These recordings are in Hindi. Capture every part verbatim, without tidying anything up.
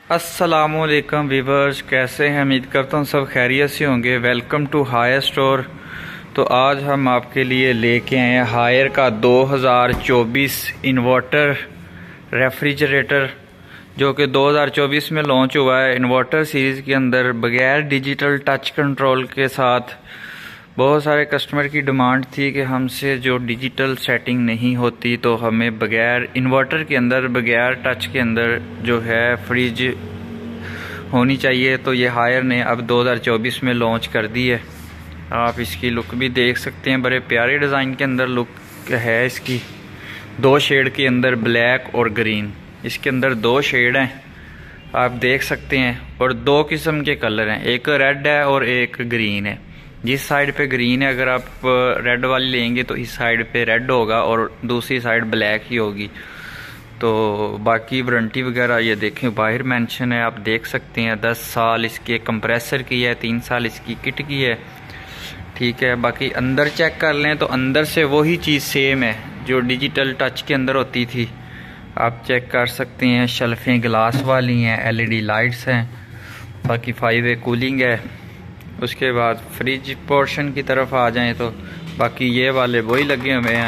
अस्सलामुअलैकुम वीवर्स, कैसे हैं? उम्मीद करता हूँ सब खैरियत से होंगे। Welcome to Haier store. तो आज हम आपके लिए लेके आए हैं हायर का दो हज़ार चौबीस इन्वर्टर रेफ्रिजरेटर, जो कि दो हज़ार चौबीस में लॉन्च हुआ है। इन्वर्टर सीरीज़ के अंदर बगैर डिजिटल टच कंट्रोल के साथ बहुत सारे कस्टमर की डिमांड थी कि हमसे जो डिजिटल सेटिंग नहीं होती, तो हमें बगैर इन्वर्टर के अंदर बगैर टच के अंदर जो है फ्रिज होनी चाहिए। तो ये हायर ने अब दो हज़ार चौबीस में लॉन्च कर दी है। आप इसकी लुक भी देख सकते हैं, बड़े प्यारे डिज़ाइन के अंदर लुक है इसकी। दो शेड के अंदर ब्लैक और ग्रीन, इसके अंदर दो शेड हैं आप देख सकते हैं, और दो किस्म के कलर हैं, एक रेड है और एक ग्रीन है। जिस साइड पे ग्रीन है, अगर आप रेड वाली लेंगे तो इस साइड पे रेड होगा और दूसरी साइड ब्लैक ही होगी। तो बाकी वारंटी वगैरह ये देखें बाहर मेंशन है, आप देख सकते हैं। दस साल इसके कंप्रेसर की है, तीन साल इसकी किट की है, ठीक है। बाकी अंदर चेक कर लें तो अंदर से वही चीज़ सेम है जो डिजिटल टच के अंदर होती थी, आप चेक कर सकते हैं। शेल्फें ग्लास वाली हैं, एलईडी लाइट्स हैं, बाकी फाइव वे कूलिंग है। उसके बाद फ्रिज पोर्शन की तरफ आ जाएं तो बाकी ये वाले वही लगे हुए हैं,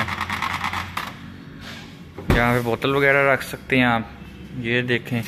यहाँ पे बोतल वगैरह रख सकते हैं आप। ये देखें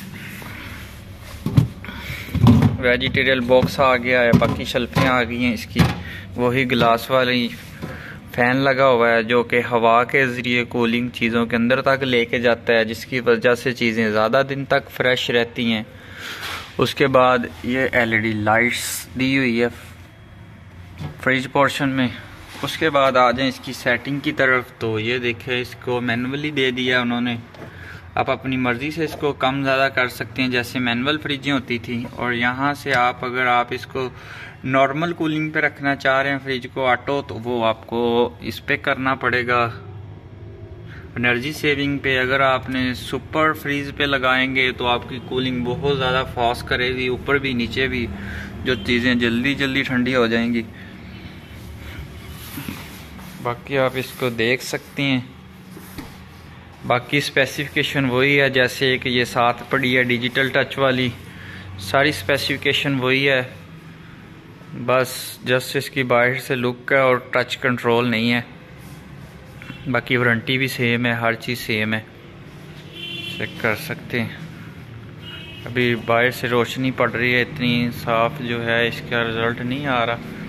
वेजिटेरियल बॉक्स आ गया है, बाकी शेल्फें आ गई हैं इसकी। वही ग्लास वाली फैन लगा हुआ है जो कि हवा के ज़रिए कूलिंग चीज़ों के अंदर तक लेके जाता है, जिसकी वजह से चीज़ें ज़्यादा दिन तक फ्रेश रहती हैं। उसके बाद ये एलईडी लाइट्स दी हुई है फ्रिज पोर्शन में। उसके बाद आ जाए इसकी सेटिंग की तरफ, तो ये देखें इसको मैनुअली दे दिया उन्होंने। आप अपनी मर्ज़ी से इसको कम ज़्यादा कर सकते हैं, जैसे मैनुअल फ्रिजें होती थी। और यहाँ से आप अगर आप इसको नॉर्मल कूलिंग पे रखना चाह रहे हैं फ्रिज को ऑटो, तो वो आपको इस पे करना पड़ेगा एनर्जी सेविंग पे। अगर आपने सुपर फ्रीज पे लगाएंगे तो आपकी कूलिंग बहुत ज़्यादा फास्ट करेगी, ऊपर भी नीचे भी, जो चीज़ें जल्दी जल्दी ठंडी हो जाएंगी। बाकी आप इसको देख सकते हैं, बाकी स्पेसिफिकेशन वही है जैसे कि ये साथ पड़ी है डिजिटल टच वाली, सारी स्पेसिफिकेशन वही है, बस जस्ट इसकी बाहर से लुक है और टच कंट्रोल नहीं है। बाकी वारंटी भी सेम है, हर चीज़ सेम है, चेक कर सकते हैं। अभी बाहर से रोशनी पड़ रही है, इतनी साफ जो है इसका रिज़ल्ट नहीं आ रहा।